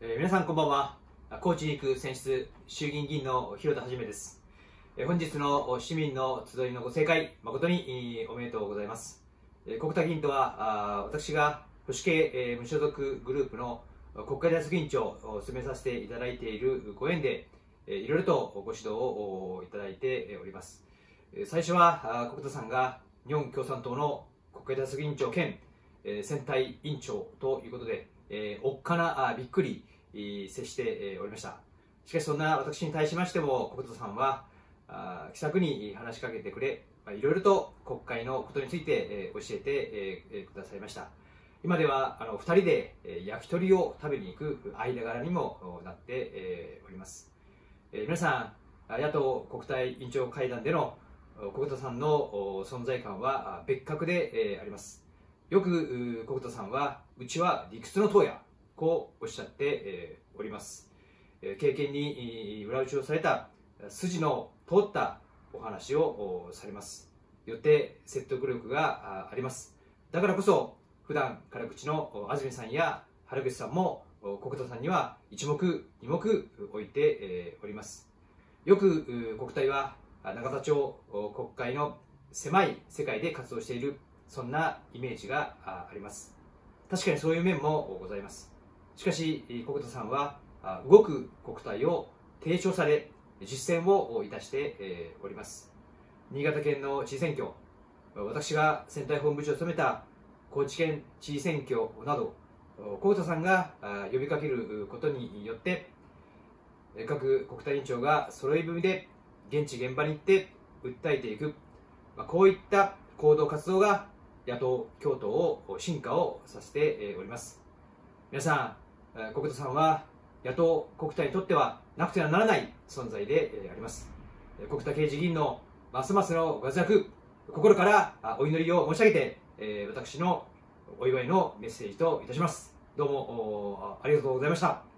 皆さんこんばんは。高知2区選出衆議院議員の広田一です。本日の市民の集いのご盛会、誠におめでとうございます。国田議員とは、私が保守系無所属グループの国会対策委員長を務めさせていただいているご縁で、いろいろとご指導をいただいております。最初は国田さんが日本共産党の国会対策委員長兼選対委員長ということで、おっかなびっくり接しておりました。しかしそんな私に対しましても国田さんは気さくに話しかけてくれ、いろいろと国会のことについて教えてくださいました。今では2人で焼き鳥を食べに行く間柄にもなっております。皆さん、野党国対委員長会談での国田さんの存在感は別格であります。よく国田さんは、うちは理屈の党や、こうおっしゃっております。経験に裏打ちをされた筋の通ったお話をされます。よって説得力があります。だからこそ、普段辛口の安住さんや原口さんも国田さんには一目二目置いております。よく国対は永田町国会の狭い世界で活動している、そんなイメージがあります。確かにそういう面もございます。しかし国田さんは動く国対を提唱され、実践をいたしております。新潟県の知事選挙、私が選対本部長を務めた高知県知事選挙など、国田さんが呼びかけることによって各国対委員長が揃い踏みで現地現場に行って訴えていく、こういった行動活動が野党共闘を進化をさせております。皆さん、国田さんは野党国対にとってはなくてはならない存在であります。国田啓二議員のますますのご活躍、心からお祈りを申し上げて、私のお祝いのメッセージといたします。どうもありがとうございました。